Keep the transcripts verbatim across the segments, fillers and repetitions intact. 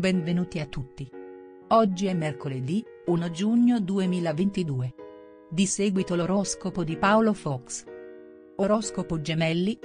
Benvenuti a tutti. Oggi è mercoledì, primo giugno duemilaventidue. Di seguito l'oroscopo di Paolo Fox. Oroscopo Gemelli.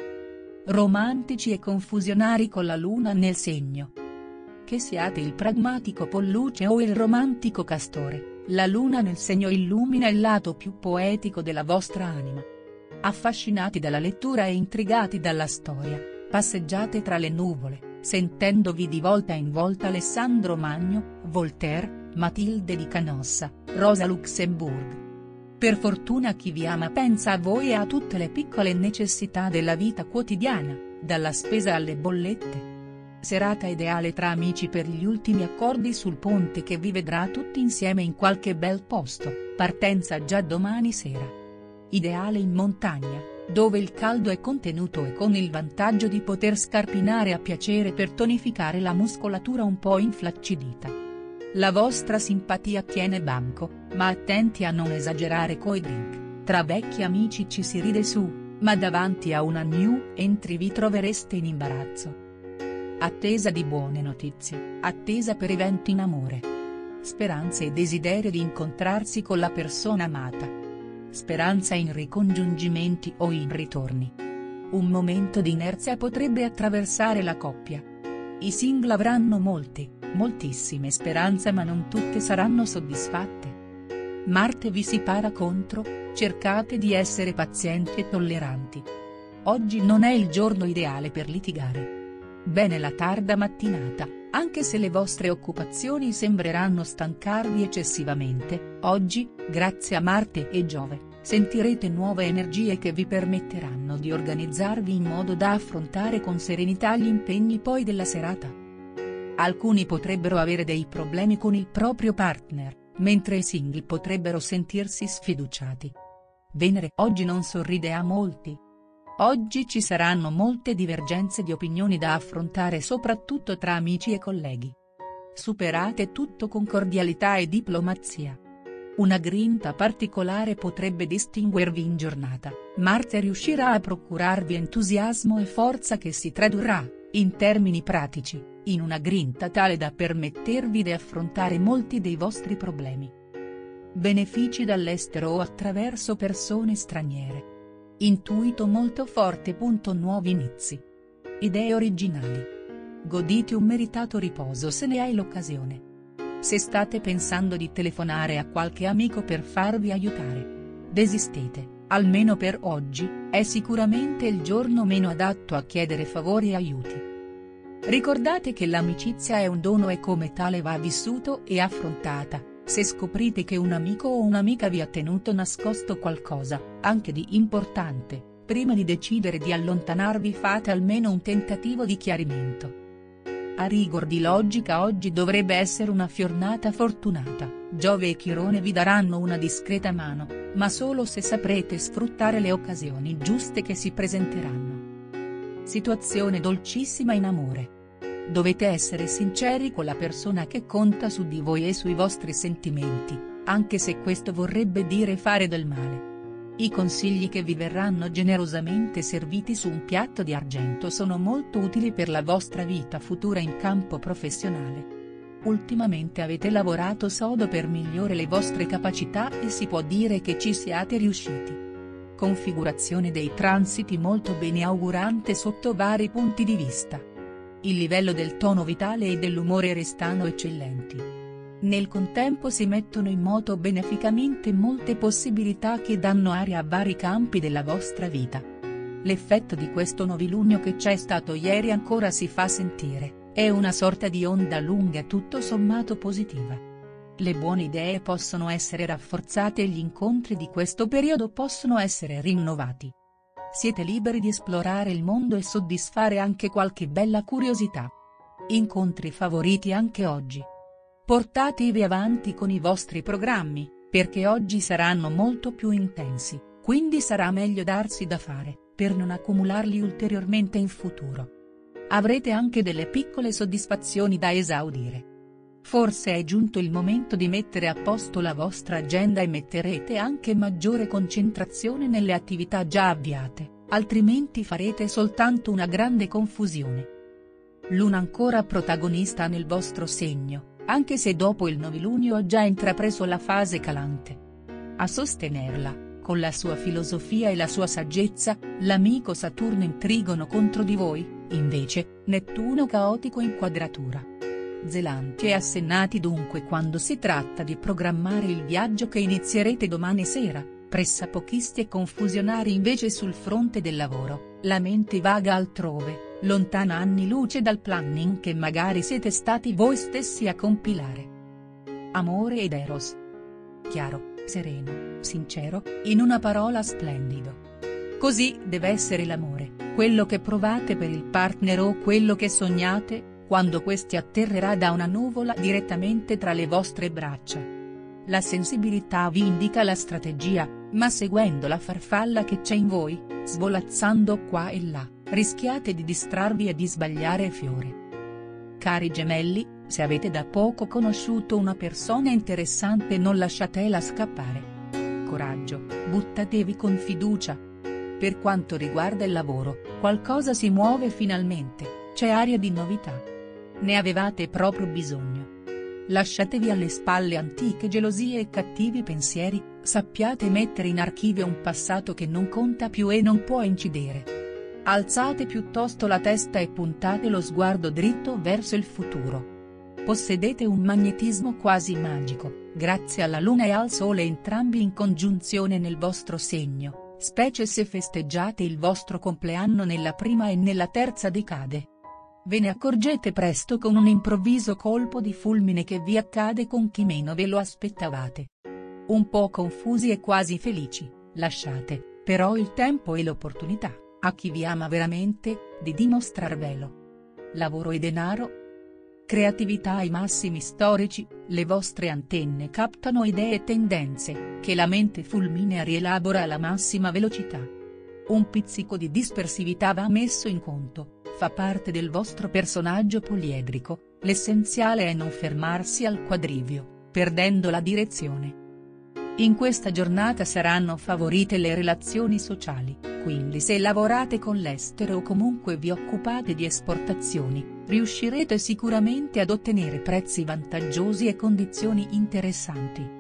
Romantici e confusionari con la luna nel segno. Che siate il pragmatico Polluce o il romantico Castore, la luna nel segno illumina il lato più poetico della vostra anima. Affascinati dalla lettura e intrigati dalla storia, passeggiate tra le nuvole, sentendovi di volta in volta Alessandro Magno, Voltaire, Matilde di Canossa, Rosa Luxemburg. Per fortuna chi vi ama pensa a voi e a tutte le piccole necessità della vita quotidiana, dalla spesa alle bollette. Serata ideale tra amici per gli ultimi accordi sul ponte che vi vedrà tutti insieme in qualche bel posto, partenza già domani sera. Ideale in montagna, dove il caldo è contenuto e con il vantaggio di poter scarpinare a piacere per tonificare la muscolatura un po' inflaccidita. La vostra simpatia tiene banco, ma attenti a non esagerare coi drink, tra vecchi amici ci si ride su, ma davanti a una new entry vi trovereste in imbarazzo. Attesa di buone notizie, attesa per eventi in amore. Speranze e desiderio di incontrarsi con la persona amata. Speranza in ricongiungimenti o in ritorni. Un momento di inerzia potrebbe attraversare la coppia. I single avranno molte, moltissime speranze ma non tutte saranno soddisfatte. Marte vi si para contro, cercate di essere pazienti e tolleranti. Oggi non è il giorno ideale per litigare. Bene la tarda mattinata, anche se le vostre occupazioni sembreranno stancarvi eccessivamente, oggi, grazie a Marte e Giove, sentirete nuove energie che vi permetteranno di organizzarvi in modo da affrontare con serenità gli impegni poi della serata. Alcuni potrebbero avere dei problemi con il proprio partner, mentre i single potrebbero sentirsi sfiduciati. Venere oggi non sorride a molti. Oggi ci saranno molte divergenze di opinioni da affrontare soprattutto tra amici e colleghi. Superate tutto con cordialità e diplomazia. Una grinta particolare potrebbe distinguervi in giornata, Marte riuscirà a procurarvi entusiasmo e forza che si tradurrà, in termini pratici, in una grinta tale da permettervi di affrontare molti dei vostri problemi. Benefici dall'estero o attraverso persone straniere. Intuito molto forte. Nuovi inizi. Idee originali. Godite un meritato riposo se ne hai l'occasione. Se state pensando di telefonare a qualche amico per farvi aiutare. Desistete, almeno per oggi, è sicuramente il giorno meno adatto a chiedere favori e aiuti. Ricordate che l'amicizia è un dono e come tale va vissuto e affrontata. Se scoprite che un amico o un'amica vi ha tenuto nascosto qualcosa, anche di importante, prima di decidere di allontanarvi fate almeno un tentativo di chiarimento. A rigor di logica oggi dovrebbe essere una giornata fortunata, Giove e Chirone vi daranno una discreta mano, ma solo se saprete sfruttare le occasioni giuste che si presenteranno. Situazione dolcissima in amore. Dovete essere sinceri con la persona che conta su di voi e sui vostri sentimenti, anche se questo vorrebbe dire fare del male. I consigli che vi verranno generosamente serviti su un piatto di argento sono molto utili per la vostra vita futura in campo professionale. Ultimamente avete lavorato sodo per migliorare le vostre capacità e si può dire che ci siate riusciti. Configurazione dei transiti molto beneaugurante sotto vari punti di vista. Il livello del tono vitale e dell'umore restano eccellenti. Nel contempo si mettono in moto beneficamente molte possibilità che danno aria a vari campi della vostra vita. L'effetto di questo novilunio che c'è stato ieri ancora si fa sentire, è una sorta di onda lunga tutto sommato positiva. Le buone idee possono essere rafforzate e gli incontri di questo periodo possono essere rinnovati. Siete liberi di esplorare il mondo e soddisfare anche qualche bella curiosità. Incontri favoriti anche oggi. Portatevi avanti con i vostri programmi, perché oggi saranno molto più intensi, quindi sarà meglio darsi da fare, per non accumularli ulteriormente in futuro. Avrete anche delle piccole soddisfazioni da esaudire. Forse è giunto il momento di mettere a posto la vostra agenda e metterete anche maggiore concentrazione nelle attività già avviate, altrimenti farete soltanto una grande confusione. Luna ancora protagonista nel vostro segno, anche se dopo il novilunio ha già intrapreso la fase calante. A sostenerla, con la sua filosofia e la sua saggezza, l'amico Saturno in trigono contro di voi, invece, Nettuno caotico in quadratura. Zelanti e assennati dunque quando si tratta di programmare il viaggio che inizierete domani sera, pressapochisti e confusionari invece sul fronte del lavoro, la mente vaga altrove, lontana anni luce dal planning che magari siete stati voi stessi a compilare. Amore ed Eros. Chiaro, sereno, sincero, in una parola splendido. Così deve essere l'amore, quello che provate per il partner o quello che sognate, quando questi atterrerà da una nuvola direttamente tra le vostre braccia. La sensibilità vi indica la strategia, ma seguendo la farfalla che c'è in voi, svolazzando qua e là, rischiate di distrarvi e di sbagliare fiore. Cari gemelli, se avete da poco conosciuto una persona interessante non lasciatela scappare. Coraggio, buttatevi con fiducia. Per quanto riguarda il lavoro, qualcosa si muove finalmente, c'è aria di novità. Ne avevate proprio bisogno. Lasciatevi alle spalle antiche gelosie e cattivi pensieri, sappiate mettere in archivio un passato che non conta più e non può incidere. Alzate piuttosto la testa e puntate lo sguardo dritto verso il futuro. Possedete un magnetismo quasi magico, grazie alla Luna e al Sole entrambi in congiunzione nel vostro segno, specie se festeggiate il vostro compleanno nella prima e nella terza decade. Ve ne accorgete presto con un improvviso colpo di fulmine che vi accade con chi meno ve lo aspettavate. Un po' confusi e quasi felici, lasciate, però il tempo e l'opportunità, a chi vi ama veramente, di dimostrarvelo. Lavoro e denaro? Creatività ai massimi storici, le vostre antenne captano idee e tendenze, che la mente fulminea rielabora alla massima velocità. Un pizzico di dispersività va messo in conto. Fa parte del vostro personaggio poliedrico, l'essenziale è non fermarsi al quadrivio, perdendo la direzione. In questa giornata saranno favorite le relazioni sociali, quindi se lavorate con l'estero o comunque vi occupate di esportazioni, riuscirete sicuramente ad ottenere prezzi vantaggiosi e condizioni interessanti.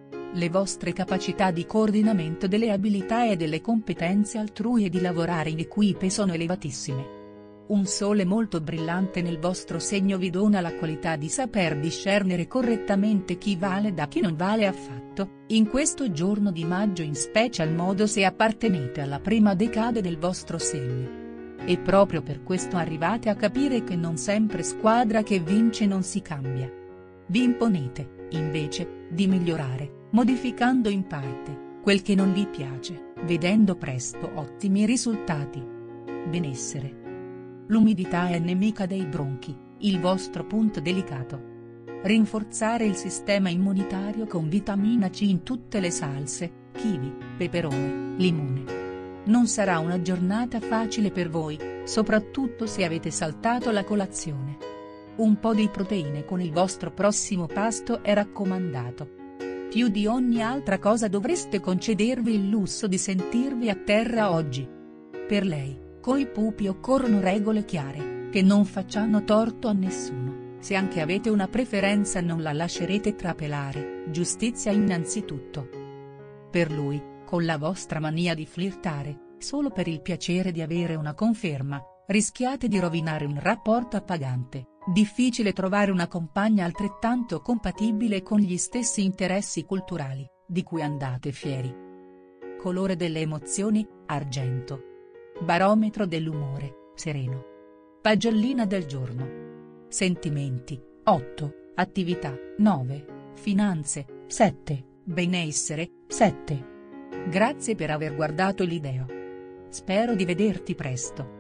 Le vostre capacità di coordinamento delle abilità e delle competenze altrui e di lavorare in equipe sono elevatissime. Un sole molto brillante nel vostro segno vi dona la qualità di saper discernere correttamente chi vale da chi non vale affatto, in questo giorno di maggio in special modo se appartenete alla prima decade del vostro segno. E proprio per questo arrivate a capire che non sempre squadra che vince non si cambia. Vi imponete, invece, di migliorare, modificando in parte, quel che non vi piace, vedendo presto ottimi risultati. Benessere. L'umidità è nemica dei bronchi, il vostro punto delicato. Rinforzare il sistema immunitario con vitamina C in tutte le salse, kiwi, peperone, limone. Non sarà una giornata facile per voi, soprattutto se avete saltato la colazione. Un po' di proteine con il vostro prossimo pasto è raccomandato. Più di ogni altra cosa dovreste concedervi il lusso di sentirvi a terra oggi. Per lei, coi pupi occorrono regole chiare, che non facciano torto a nessuno, se anche avete una preferenza non la lascerete trapelare, giustizia innanzitutto. Per lui, con la vostra mania di flirtare, solo per il piacere di avere una conferma, rischiate di rovinare un rapporto appagante, difficile trovare una compagna altrettanto compatibile con gli stessi interessi culturali, di cui andate fieri. Colore delle emozioni, argento. Barometro dell'umore, sereno. Pagellina del giorno. Sentimenti, otto, attività, nove, finanze, sette, benessere, sette. Grazie per aver guardato il video. Spero di vederti presto.